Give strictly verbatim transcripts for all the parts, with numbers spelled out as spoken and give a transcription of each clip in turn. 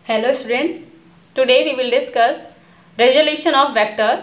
Hello students, today we will discuss resolution of vectors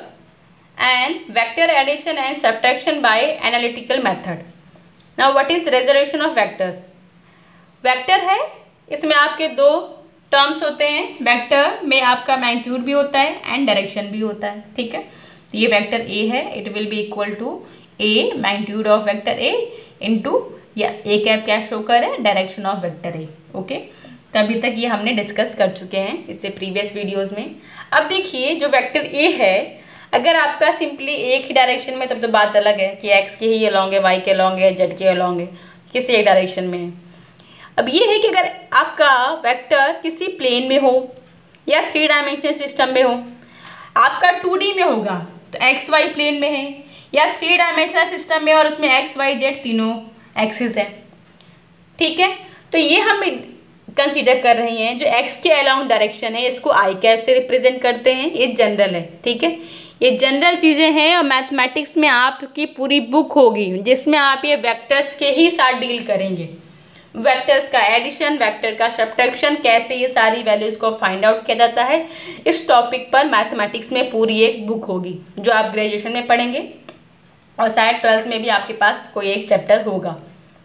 and vector addition and subtraction by analytical method. Now what is resolution of vectors? Vector है, इसमें आपके दो terms होते हैं. Vector में आपका magnitude भी होता है एंड डायरेक्शन भी होता है. ठीक है, तो ये वेक्टर ए है, it will be equal to A magnitude of vector A into या ए कैप क्या शो कर है direction of vector A. Okay, तो अभी तक ये हमने डिस्कस कर चुके हैं इससे प्रीवियस वीडियोस में. अब देखिए जो वेक्टर ए है, अगर आपका सिंपली एक ही डायरेक्शन में तब तो बात अलग है कि एक्स के ही अलॉन्ग है, वाई के अलॉन्ग है, जेड के अलॉन्ग है, किसी एक डायरेक्शन में है. अब ये है कि अगर आपका वेक्टर किसी प्लेन में हो या थ्री डायमेंशनल सिस्टम में हो, आपका टू डी में होगा तो एक्स वाई प्लेन में है, या थ्री डायमेंशनल सिस्टम में और उसमें एक्स वाई जेड तीनों एक्सिस है. ठीक है, तो ये हम कंसीडर कर रहे हैं जो एक्स के अलॉन्ग डायरेक्शन है, इसको आई कैप से रिप्रेजेंट करते हैं. ये जनरल है. ठीक है, ये जनरल चीज़ें हैं और मैथमेटिक्स में आपकी पूरी बुक होगी जिसमें आप ये वेक्टर्स के ही साथ डील करेंगे. वेक्टर्स का एडिशन, वेक्टर का सब्ट्रैक्शन, कैसे ये सारी वैल्यूज़ को फाइंड आउट किया जाता है, इस टॉपिक पर मैथमेटिक्स में पूरी एक बुक होगी जो आप ग्रेजुएशन में पढ़ेंगे और शायद ट्वेल्थ में भी आपके पास कोई एक चैप्टर होगा.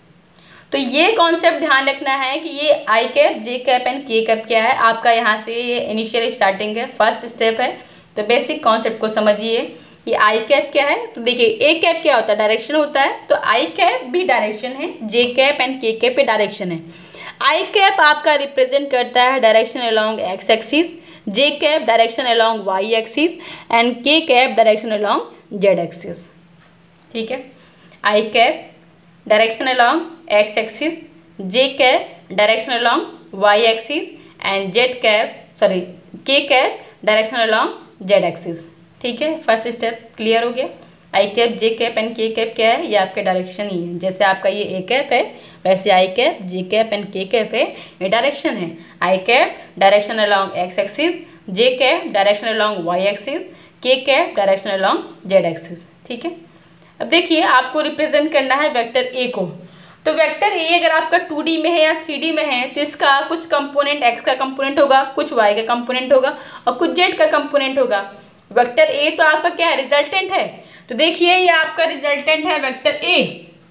तो ये कॉन्सेप्ट ध्यान रखना है कि ये i cap, J cap and के कैप क्या है. आपका यहाँ से ये इनिशियल स्टार्टिंग है, फर्स्ट स्टेप है. तो बेसिक कॉन्सेप्ट को समझिए. ये आई कैप क्या है, तो देखिए ए कैप क्या होता है, डायरेक्शन होता है. तो आई कैप भी डायरेक्शन है, जे कैप एंड के कैप भी डायरेक्शन है. आई कैप आपका रिप्रेजेंट करता है direction along X axis, J cap direction along Y axis and के cap direction along Z axis. ठीक है, I cap direction along X axis, J cap direction along Y axis and Z cap sorry K cap direction along Z axis. ठीक है, first step clear हो गया. I cap, J cap and के cap क्या है, ये आपके direction ही है. जैसे आपका ये ए कैप है वैसे I cap, J cap and के कैप है, ये डायरेक्शन है. I cap direction along X axis, J cap direction along Y axis, K cap direction along Z axis. ठीक है, अब देखिए आपको रिप्रेजेंट करना है वेक्टर ए को. तो वेक्टर ए अगर आपका टू डी में है या थ्री डी में है तो इसका कुछ कंपोनेंट एक्स का कंपोनेंट होगा, कुछ वाई का कंपोनेंट होगा और कुछ जेड का कंपोनेंट होगा. वेक्टर ए तो आपका क्या है, रिजल्टेंट है. तो देखिए ये आपका रिजल्टेंट है वेक्टर ए.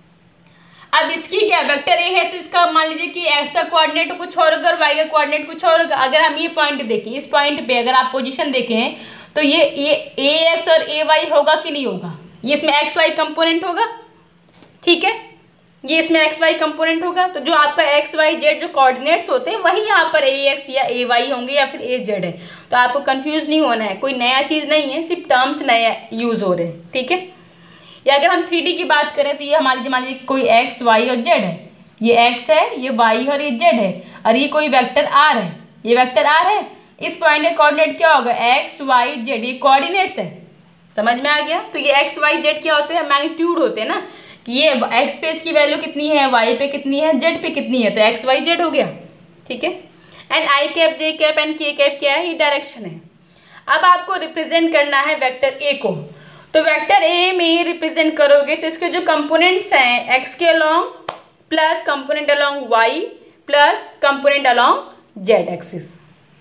अब इसकी क्या, वेक्टर ए है तो इसका मान लीजिए कि एक्स का कोऑर्डिनेट कुछ और होगा और वाई का कोऑर्डिनेट कुछ और होगा. अगर हम ये पॉइंट देखें, इस पॉइंट पे अगर आप पोजीशन देखें तो ये ये ए एक्स और ए वाई होगा कि नहीं होगा, ये इसमें एक्स वाई कंपोनेंट होगा. ठीक है, ये इसमें एक्स वाई कंपोनेंट होगा. तो जो आपका एक्स वाई जेड जो कोऑर्डिनेट्स होते हैं वही यहाँ पर ए एक्स या ए वाई होंगे या फिर ए जेड है. तो आपको कंफ्यूज नहीं होना है, कोई नया चीज़ नहीं है, सिर्फ टर्म्स नया यूज हो रहे हैं. ठीक है, या अगर हम थ्री डी की बात करें तो ये हमारी मान लीजिए कोई एक्स वाई और जेड है, ये एक्स है, ये वाई और ये जेड है और ये कोई वैक्टर आर है, ये वैक्टर आर है. इस पॉइंट का कोऑर्डिनेट क्या होगा, एक्स वाई जेड, ये कोऑर्डिनेट्स है. समझ में आ गया. तो ये एक्स वाई जेड क्या होते हैं, मैग्नीट्यूड होते हैं ना, कि ये एक्स पे इसकी वैल्यू कितनी है, वाई पे कितनी है, जेड पे कितनी है, तो एक्स वाई जेड हो गया. ठीक है, and I cap, J cap and के कैप क्या है, ये डायरेक्शन है. अब आपको रिप्रेजेंट करना है वेक्टर ए को. तो वेक्टर ए में रिप्रेजेंट करोगे तो इसके जो कंपोनेंट्स हैं एक्स के along plus component along Y plus component along Z axis.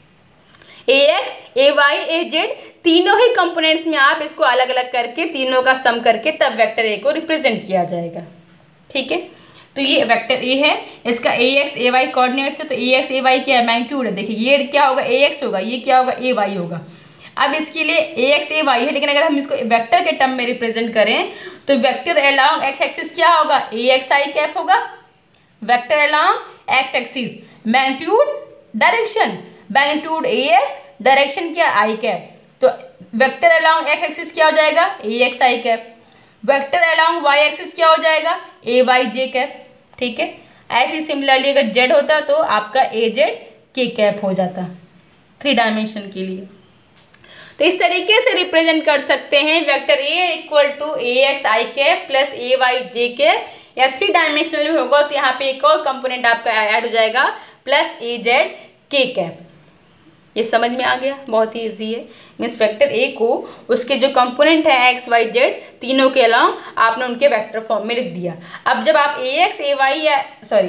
A X, A Y, A Z तीनों ही कंपोनेंट्स में आप इसको अलग अलग करके तीनों का सम करके तब वेक्टर ए को रिप्रेजेंट किया जाएगा. ठीक है, तो ये वेक्टर ए है, इसका A X A Y coordinates है. तो ए एक्स ए वाई क्या है, मैग्नीट्यूड है. देखिए ये क्या होगा, ए एक्स होगा, ये क्या होगा, ए वाई होगा. अब इसके लिए ए एक्स ए वाई है, लेकिन अगर हम इसको वेक्टर के टर्म में रिप्रेजेंट करें तो वेक्टर अलोंग एक्स एक्सिस क्या होगा, ए एक्स आई कैप होगा. Vector along X axis, magnitude direction, magnitude A X, direction क्या आई कैप. तो वेक्टर अलोंग एक्स एक्सिस क्या हो जाएगा, A X I cap. Vector along Y axis क्या हो जाएगा, ए वाई जे कैप. ठीक है, ऐसी सिमिलरली अगर जेड होता तो आपका ए जेड के कैप हो जाता थ्री डायमेंशन के लिए. तो इस तरीके से रिप्रेजेंट कर सकते हैं vector A equal to A X I cap plus A Y J cap, या थ्री डायमेंशनल में होगा तो यहाँ पे एक और कंपोनेंट आपका ऐड हो जाएगा plus A Z K cap. ये समझ में आ गया, बहुत ही इजी है. मीन्स वेक्टर ए को उसके जो कंपोनेंट है एक्स वाई जेड तीनों के अलावा आपने उनके वेक्टर फॉर्म में लिख दिया. अब जब आप ए एक्स ए वाई या सॉरी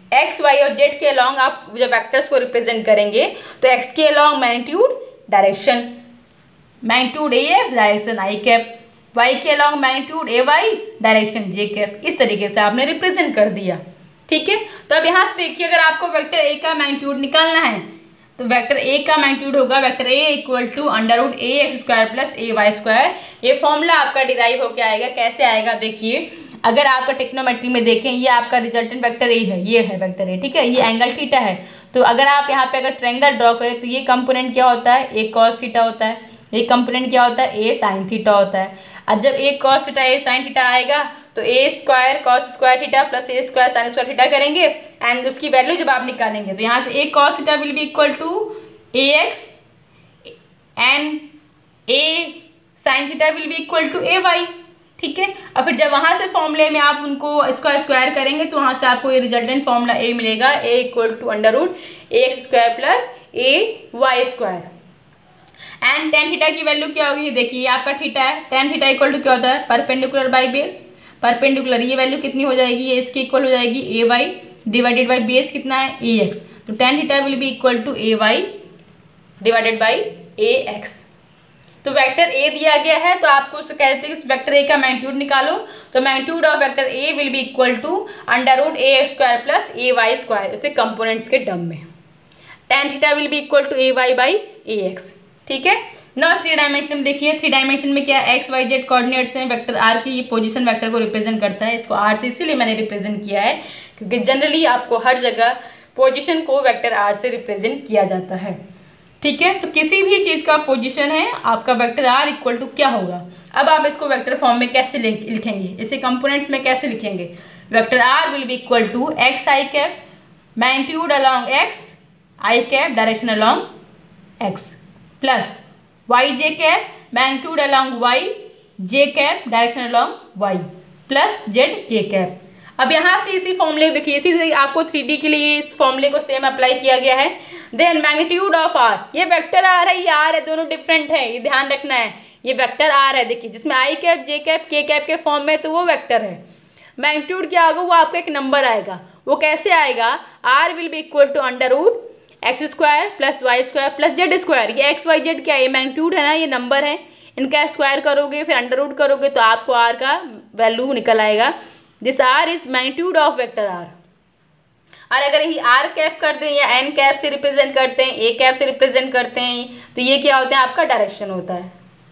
एक्स वाई और जेड के अलॉन्ग आप जब वेक्टर्स को रिप्रेजेंट करेंगे तो एक्स के along magnitude direction, magnitude A X direction I cap, Y के along magnitude A Y direction J cap. इस तरीके से आपने रिप्रेजेंट कर दिया। ठीक है, तो अब यहाँ से देखिए, अगर आपको वेक्टर ए का मैग्नीट्यूड निकालना है तो वेक्टर ए का मैग्नीट्यूड होगा vector A equal to under root A X square plus A Y square. ये फॉर्मूला आपका डिराइव होकर आएगा। कैसे आएगा देखिए, अगर आपका टेक्नोमेट्री में देखें, ये आपका रिजल्टेंट वेक्टर ए है, ये है वेक्टर ए, ठीक है, ये एंगल थीटा है। तो अगर आप यहाँ पे अगर ट्रायंगल ड्रॉ करें तो ये कंपोनेंट क्या होता है, ए कॉस थीटा होता है, ये कंपोनेंट क्या होता है, ए साइन थीटा होता है। अब जब A cos theta A sine theta आएगा तो A square cos square theta plus A square sine square theta करेंगे एंड उसकी वैल्यू जब आप निकालेंगे तो यहाँ से A cos theta will be equal to A X and A sine theta will be equal to A Y. ठीक है, और फिर जब वहाँ से फॉर्मूले में आप उनको इसका स्क्वायर करेंगे तो वहाँ से आपको ये रिजल्टेंट फॉर्मूला ए मिलेगा, A equal to under root A X square plus A Y square. And tan theta की वैल्यू क्या होगी, देखिए ये आपका थीटा है, टेन थीटा इक्वल टू क्या होता है, परपेंडिकुलर बाई बेस, परपेंडिकुलर, ये वैल्यू कितनी हो जाएगी, ये इसकी इक्वल हो जाएगी A Y divided by base कितना है ए एक्स। तो tan theta will be equal to A Y divided by A X. तो वेक्टर ए दिया गया है तो आपको उससे कहते हैं कि वेक्टर ए का मैग्नीट्यूड निकालो। तो magnitude of vector A will be equal to under root A X square plus A Y square, इसे कंपोनेंट्स के टर्म में। Tan theta will be equal to A Y by A X. ठीक है, ना three dimension में देखिए, three dimension में क्या एक्स वाई जेड कोऑर्डिनेट्स हैं, वेक्टर आर की ये पोजीशन वेक्टर को रिप्रेजेंट करता है। इसको आर से इसीलिए मैंने रिप्रेजेंट किया है क्योंकि जनरली आपको हर जगह पोजीशन को वेक्टर आर से रिप्रेजेंट किया जाता है। ठीक है, तो किसी भी चीज़ का पोजीशन है आपका वेक्टर आर इक्वल टू क्या होगा। अब आप इसको वेक्टर फॉर्म में कैसे लिखेंगे, इसे कंपोनेंट्स में कैसे लिखेंगे, vector R will be equal to X I cap magnitude along X I cap direction along X plus Y J cap magnitude along Y J cap direction along Y plus Z J cap. अब यहाँ से इसी फॉर्मूले देखिए, इसी से आपको three D के लिए इस फॉर्मूले को सेम अप्लाई किया गया है। देन मैग्नीट्यूड ऑफ आर, ये वेक्टर आर है, ये आर है, दोनों डिफरेंट है, ये ध्यान रखना है। ये वेक्टर आर है देखिए, जिसमें I cap J cap K cap के फॉर्म में तो वो वेक्टर है। मैग्नीट्यूड क्या होगा, वो आपका एक नंबर आएगा। वो कैसे आएगा, R will be equal to under root X square plus Y square plus Z square. ये एक्स वाई जेड क्या है, ये मैग्नीट्यूड है ना, ये नंबर है, इनका स्क्वायर करोगे फिर अंडर रूट करोगे तो आपको आर का वैल्यू निकल आएगा। This R is magnitude of vector R. और अगर यही आर कैप करते हैं या एन कैप से रिप्रेजेंट करते हैं, ए कैप से रिप्रेजेंट करते हैं, तो ये क्या होता है, आपका डायरेक्शन होता है।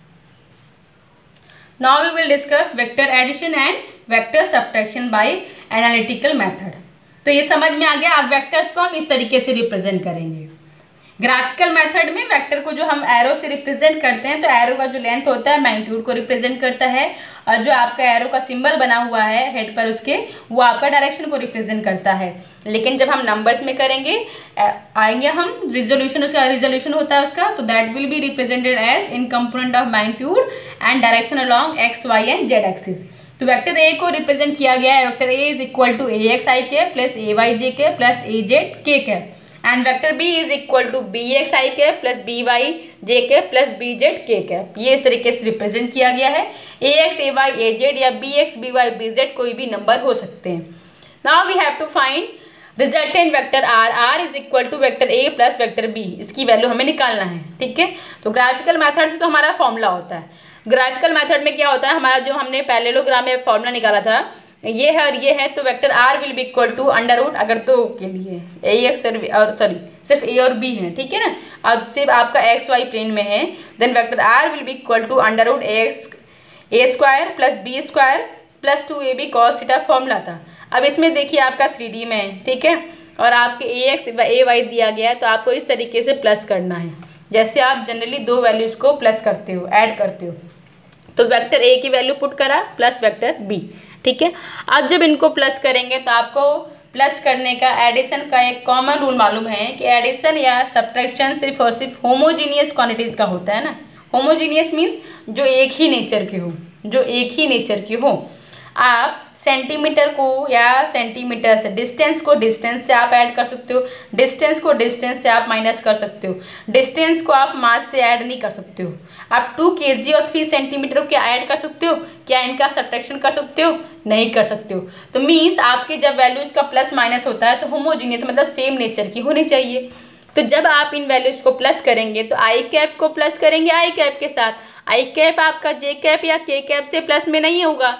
Now we will discuss vector addition and vector subtraction by analytical method. तो ये समझ में आ गया, अब वेक्टर्स को हम इस तरीके से रिप्रेजेंट करेंगे। ग्राफिकल मेथड में वेक्टर को जो हम एरो से रिप्रेजेंट करते हैं तो एरो का जो लेंथ होता है मैग्नीट्यूड को रिप्रेजेंट करता है, और जो आपका एरो का सिंबल बना हुआ है हेड पर उसके, वो आपका डायरेक्शन को रिप्रेजेंट करता है। लेकिन जब हम नंबर्स में करेंगे आएंगे हम, रिजोल्यूशन उसका रिजोल्यूशन होता है उसका, तो that will be represented as in component of magnitude and direction along X Y and Z axis. तो वेक्टर ए को रिप्रेजेंट किया गया है, vector A is equal to A X I K plus A Y J K plus A Z K K, and vector B is equal to B X I K plus B Y J K plus B Z K cap. ये इस तरीके से represent किया गया है। A X A Y A Z या B X B Y B Z कोई भी नंबर हो सकते हैं। Now we have to find resultant vector R, R is equal to vector A plus vector B, इसकी वैल्यू हमें निकालना है। ठीक है, तो ग्राफिकल मेथड से तो हमारा फॉर्मूला होता है। ग्राफिकल मेथड में क्या होता है, हमारा जो हमने पैरेललोग्राम में फॉर्मूला निकाला था ये है और ये है, तो vector R will be equal to under root, अगर तो के लिए ए एक्स और सॉरी सिर्फ ए और बी है, ठीक है ना, और सिर्फ आपका एक्स वाई प्लेन में है, then vector R will be equal to under root A X A square plus B square plus two A B cos theta formula था। अब इसमें देखिए आपका थ्री डी में है, ठीक है, और आपके ए एक्स ए वाई दिया गया है, तो आपको इस तरीके से प्लस करना है, जैसे आप जनरली दो वैल्यूज़ को प्लस करते हो, ऐड करते हो। तो वेक्टर ए की वैल्यू पुट करा प्लस वेक्टर बी, ठीक है। अब जब इनको प्लस करेंगे तो आपको प्लस करने का, एडिशन का एक कॉमन रूल मालूम है कि एडिशन या सब्ट्रैक्शन सिर्फ और सिर्फ होमोजीनियस क्वांटिटीज़ का होता है ना। होमोजीनियस मीन्स जो एक ही नेचर के हो, जो एक ही नेचर के हो। आप सेंटीमीटर को या सेंटीमीटर से, डिस्टेंस को डिस्टेंस से आप ऐड कर सकते हो, डिस्टेंस को डिस्टेंस से आप माइनस कर सकते हो, डिस्टेंस को आप मास से ऐड नहीं कर सकते हो। आप टू केजी और थ्री सेंटीमीटर को क्या ऐड कर सकते हो, क्या इनका सब्ट्रैक्शन कर सकते हो, नहीं कर सकते हो। तो मीन्स आपके जब वैल्यूज का प्लस माइनस होता है तो होमोजीनियस मतलब सेम नेचर की होनी चाहिए। तो जब आप इन वैल्यूज को प्लस करेंगे तो आई कैप को प्लस करेंगे आई कैप के साथ, आई कैप आपका जे कैप या के कैप से प्लस में नहीं होगा,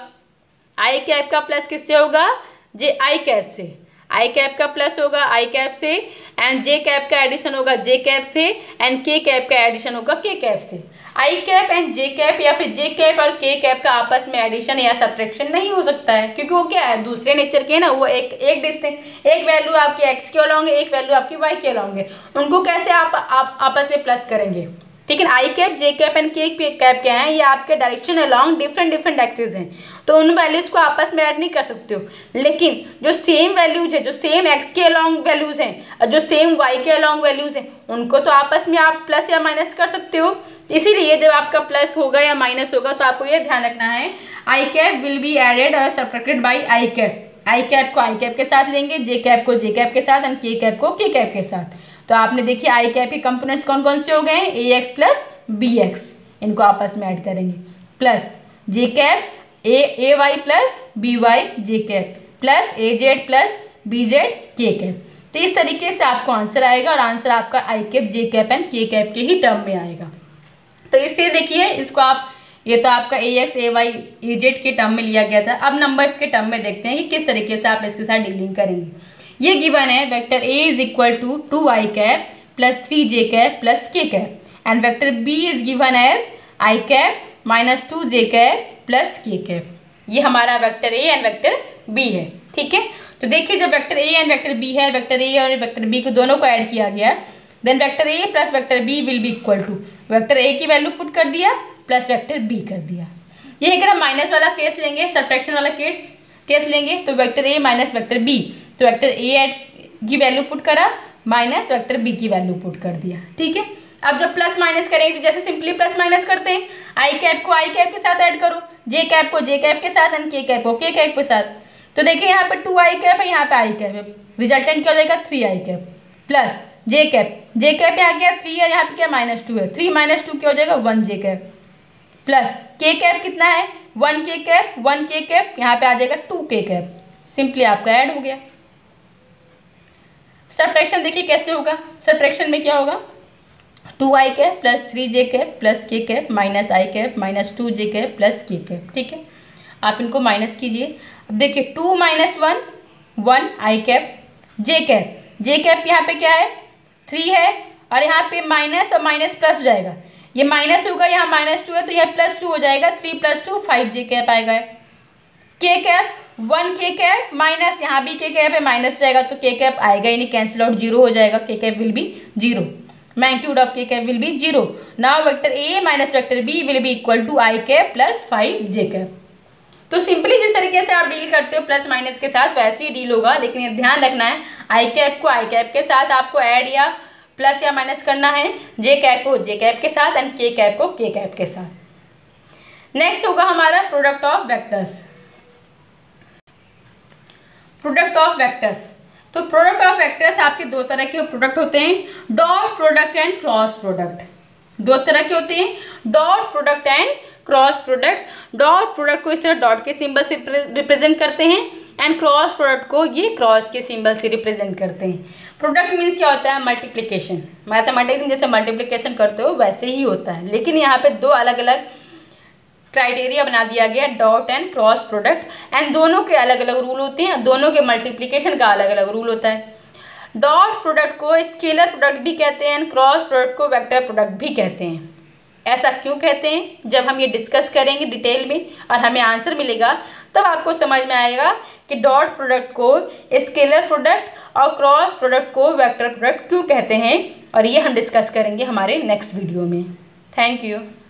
आई कैप का प्लस किससे होगा, जे आई कैप से, आई कैप का प्लस होगा आई कैप से, एंड जे कैप का एडिशन होगा जे कैप से, एंड के कैप का एडिशन होगा के कैप से। I cap and J cap या फिर जे कैप और के कैप का आपस में एडिशन या सब्ट्रैक्शन नहीं हो सकता है, क्योंकि वो क्या है, दूसरे नेचर के ना, वो एक एक डिस्टेंस, एक वैल्यू आपकी एक्स के अलॉन्ग है, एक वैल्यू आपकी वाई के अलॉन्ग है, उनको कैसे आप, आप आपस में प्लस करेंगे। ठीक है, I cap J cap and के कैप क्या है, ये आपके direction along different different axis हैं, तो उन वैल्यूज को आपस में ऐड नहीं कर सकते हो। लेकिन जो सेम वैल्यूज है, जो सेम एक्स के अलॉन्ग वैल्यूज हैं, जो सेम वाई के अलॉन्ग वैल्यूज हैं, उनको तो आपस में आप प्लस या माइनस कर सकते हो। इसीलिए जब आपका प्लस होगा या माइनस होगा तो आपको ये ध्यान रखना है, I cap will be added और subtracted by I cap. I cap को आई कैप के साथ लेंगे, जे कैप को जे कैप के साथ, एंड के कैप को के कैप के साथ। तो आपने देखिए आई कैप के कंपोनेंट्स कौन कौन से हो गए हैं, A X plus B X, इनको आपस में ऐड करेंगे, plus J cap A A Y plus B Y J cap plus A Z plus B Z K cap. तो इस तरीके से आपको आंसर आएगा और आंसर आपका I cap J cap and के कैप के ही टर्म में आएगा। तो इससे देखिए इसको आप, ये तो आपका A X A Y A Z के टर्म में लिया गया था। अब नंबर्स के टर्म में देखते हैं कि किस तरीके से आप इसके साथ डीलिंग करेंगे। ये गिवन है vector A is equal to two I cap plus three J cap plus K cap, and vector B is given as I cap minus two J cap plus K cap. ये हमारा vector A and vector B है। ठीक है, तो देखिए जब vector A and vector B है, vector A और वेक्टर बी को दोनों को ऐड किया गया, then vector A plus vector b will be equal to, vector A की वैल्यू पुट कर दिया प्लस वेक्टर बी कर दिया। ये अगर हम माइनस वाला केस लेंगे, सब्ट्रैक्शन वाला केस केस लेंगे तो वेक्टर ए माइनस वेक्टर बी, तो वेक्टर ए की वैल्यू पुट करा माइनस वेक्टर बी की वैल्यू पुट कर दिया। ठीक है, अब जब प्लस माइनस करेंगे तो जैसे सिंपली प्लस माइनस करते हैं, आई कैप को आई कैप के साथ ऐड करो, जे कैप को जे कैप के साथ, एंड के कैप को के कैप के साथ। तो देखिए यहाँ पे टू आई कैप है, यहाँ पे आई कैप है, रिजल्टेंट क्या हो जाएगा three I cap plus J cap, J cap यहाँ क्या थ्री है, यहाँ पे क्या माइनस टू है, थ्री माइनस टू क्या हो जाएगा one J cap plus K cap कितना है one K cap, one K cap यहाँ पे आ जाएगा टू के कैप, सिंपली आपका ऐड हो गया। सब्ट्रैक्शन देखिए कैसे होगा, सब्ट्रैक्शन में क्या होगा, two I cap plus three J cap plus K cap minus I cap minus two J cap plus K cap. ठीक है, आप इनको माइनस कीजिए। अब देखिए two minus one one I cap, J cap J cap यहाँ पे क्या है थ्री है, और यहाँ पे माइनस और माइनस प्लस हो जाएगा, ये माइनस होगा यहाँ माइनस टू है तो यह प्लस टू हो जाएगा, थ्री प्लस टू फाइव जे कैप आएगा। K cap one K cap minus यहाँ भी के कैप है माइनस जाएगा तो के कैप आएगा ही नहीं, कैंसिल आउट जीरो हो जाएगा, k cap will be zero, magnitude of k cap will be zero. Now vector A minus vector b will be equal to I cap plus five J cap. तो simply जिस तरीके से आप deal करते हो plus minus के साथ वैसे ही डील होगा, लेकिन ये ध्यान रखना है आई कैप को आई कैप के साथ आपको ऐड या प्लस या माइनस करना है, जे कैप को जे कैप के साथ, एंड के कैप को के कैप के साथ। नेक्स्ट होगा हमारा product of vectors. Product of vectors, तो प्रोडक्ट ऑफ वेक्टर्स आपके दो तरह के प्रोडक्ट होते हैं, dot product and cross product. दो तरह के होते हैं, dot product and cross product. Dot product को इस तरह डॉट के सिंबल से रिप्रेजेंट करते हैं, एंड क्रॉस प्रोडक्ट को ये क्रॉस के सिंबल से रिप्रेजेंट करते हैं। प्रोडक्ट मीन्स क्या होता है मल्टीप्लिकेशन, मैथमेटिक्स में जैसे मल्टीप्लिकेशन करते हो वैसे ही होता है, लेकिन यहाँ पे दो अलग अलग क्राइटेरिया बना दिया गया, dot and cross product, and दोनों के अलग अलग रूल होते हैं, दोनों के मल्टीप्लिकेशन का अलग अलग रूल होता है। डॉट प्रोडक्ट को स्केलर प्रोडक्ट भी कहते हैं, एंड क्रॉस प्रोडक्ट को वेक्टर प्रोडक्ट भी कहते हैं। ऐसा क्यों कहते हैं, जब हम ये डिस्कस करेंगे डिटेल में और हमें आंसर मिलेगा तब आपको समझ में आएगा कि डॉट प्रोडक्ट को स्केलर प्रोडक्ट और क्रॉस प्रोडक्ट को वेक्टर प्रोडक्ट क्यों कहते हैं, और ये हम डिस्कस करेंगे हमारे नेक्स्ट वीडियो में। Thank you.